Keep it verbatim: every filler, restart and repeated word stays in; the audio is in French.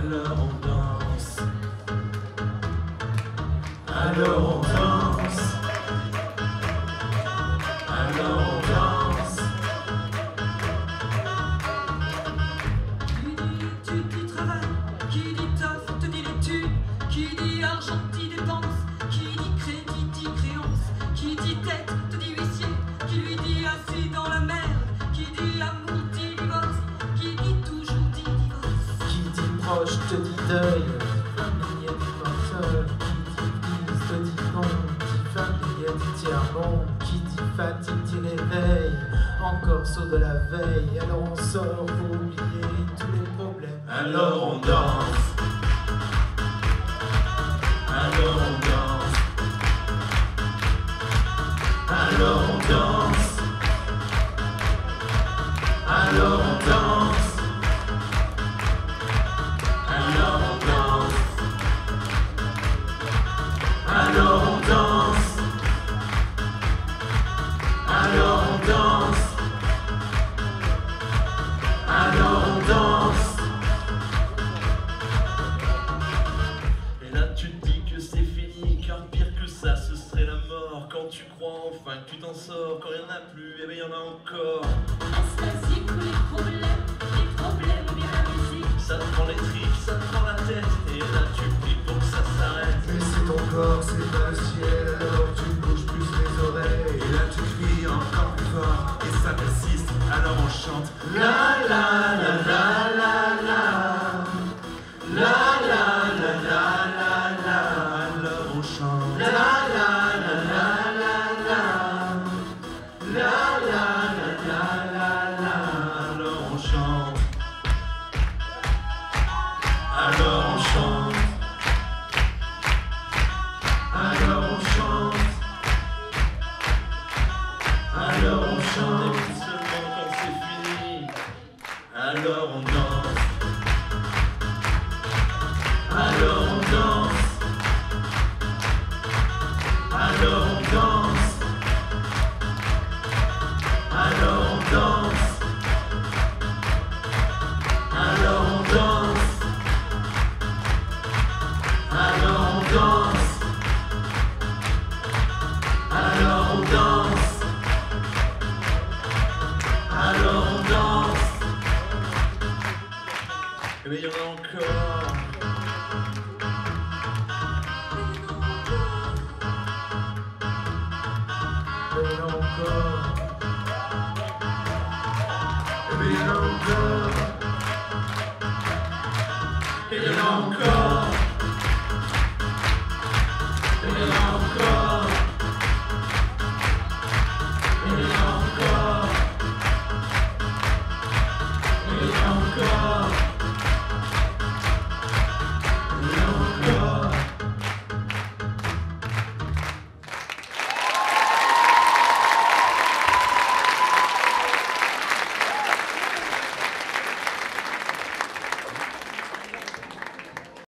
Alors on danse. Alors on danse. Alors on danse. Qui dit études dit travail, qui dit taf te dit l'étude, qui dit argent dit dépense, qui dit crédit dit créance, qui dit tête te dit huissier, qui lui dit assis dans la merde, qui dit amour dit divorce, qui dit toujours dit divorce. Qui dit proche te dit deuil, famille dit morceau, qui dit fils te dit non, qui famille dit tiers-monde, qui dit fatigue dit réveil, encore saut de la veille, alors on sort pour oublier tous les problèmes. Alors on danse. Alors on danse. Alors on danse. Alors on danse. Alors on danse. Alors on danse. Alors on danse. Alors on danse. Et là tu te dis que c'est fini, car pire que ça ce serait la mort. Quand tu crois enfin que tu t'en sors, quand il n'y en a plus, et bien il y en a encore. Est-ce la zik ou les problèmes, les problèmes ou bien la musique? Ça te prend les tripes, ça te prend la tête, et là tu pries pour que ça s'arrête. Mais c'est ton corps, c'est pas le ciel, alors tu bouges plus les oreilles. Et là tu cries encore plus fort, et ça persiste, alors on chante. La la la la la la. La la la la la la. Alors on chante. La la la la la la. La la la la la la. Alors on chante. Alors on chante. Alors on chante. Alors on chante. Et puis seulement quand c'est fini, alors on danse. Alors on danse. Alors on danse. Alors on danse. Alors on danse. Alors on danse. Alors on danse. Alors on danse. Et bien il y en a encore. Et bien encore. Et bien encore. Et bien encore.